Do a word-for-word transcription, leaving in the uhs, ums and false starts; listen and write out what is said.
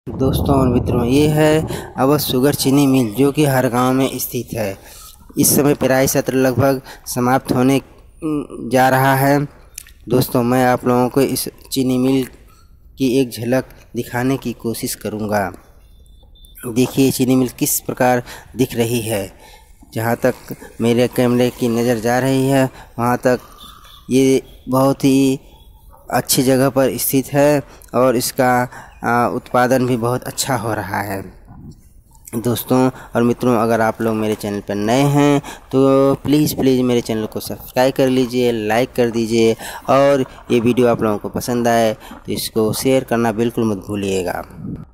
दोस्तों और मित्रों, ये है अवध शुगर चीनी मिल जो कि हर गांव में स्थित है। इस समय पेराई सत्र लगभग समाप्त होने जा रहा है। दोस्तों, मैं आप लोगों को इस चीनी मिल की एक झलक दिखाने की कोशिश करूंगा। देखिए चीनी मिल किस प्रकार दिख रही है। जहां तक मेरे कैमरे की नज़र जा रही है वहां तक ये बहुत ही अच्छी जगह पर स्थित है और इसका उत्पादन भी बहुत अच्छा हो रहा है। दोस्तों और मित्रों, अगर आप लोग मेरे चैनल पर नए हैं तो प्लीज़ प्लीज़ मेरे चैनल को सब्सक्राइब कर लीजिए, लाइक कर दीजिए और ये वीडियो आप लोगों को पसंद आए तो इसको शेयर करना बिल्कुल मत भूलिएगा।